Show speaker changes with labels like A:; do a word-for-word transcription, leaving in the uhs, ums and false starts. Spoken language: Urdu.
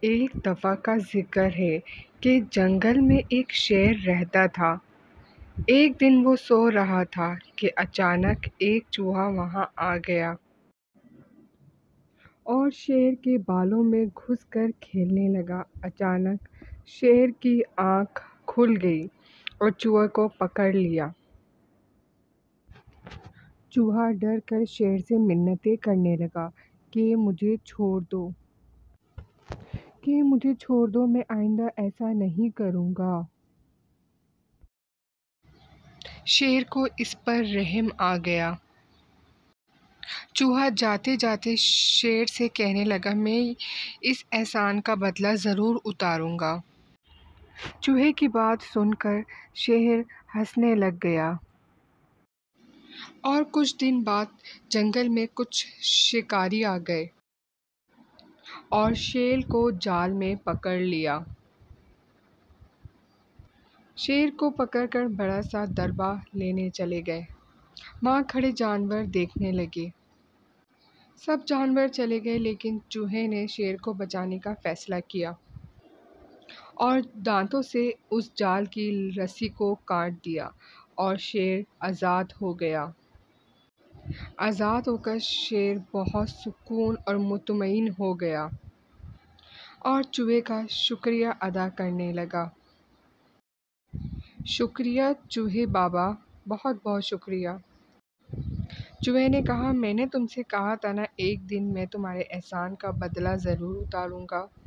A: ایک دفعہ کا ذکر ہے کہ جنگل میں ایک شیر رہتا تھا۔ ایک دن وہ سو رہا تھا کہ اچانک ایک چوہا وہاں آ گیا اور شیر کے بالوں میں گھس کر کھیلنے لگا۔ اچانک شیر کی آنکھ کھل گئی اور چوہے کو پکڑ لیا۔ چوہا ڈر کر شیر سے منتیں کرنے لگا کہ مجھے چھوڑ دو، کہ مجھے چھوڑ دو، میں آئندہ ایسا نہیں کروں گا۔ شیر کو اس پر رحم آ گیا۔ چوہا جاتے جاتے شیر سے کہنے لگا، میں اس احسان کا بدلہ ضرور اتاروں گا۔ چوہے کی بات سن کر شیر ہنسنے لگ گیا۔ اور کچھ دن بعد جنگل میں کچھ شکاری آ گئے اور شیر کو جال میں پکڑ لیا۔ شیر کو پکڑ کر بڑا سا دربہ لینے چلے گئے۔ وہاں کھڑے جانور دیکھنے لگے۔ سب جانور چلے گئے لیکن چوہے نے شیر کو بچانے کا فیصلہ کیا اور دانتوں سے اس جال کی رسی کو کاٹ دیا اور شیر آزاد ہو گیا۔ آزاد ہو کر شیر بہت سکون اور مطمئن ہو گیا اور چوہے کا شکریہ ادا کرنے لگا۔ شکریہ چوہے بابا، بہت بہت شکریہ۔ چوہے نے کہا، میں نے تم سے کہا تھا نا، ایک دن میں تمہارے احسان کا بدلہ ضرور اتاروں گا۔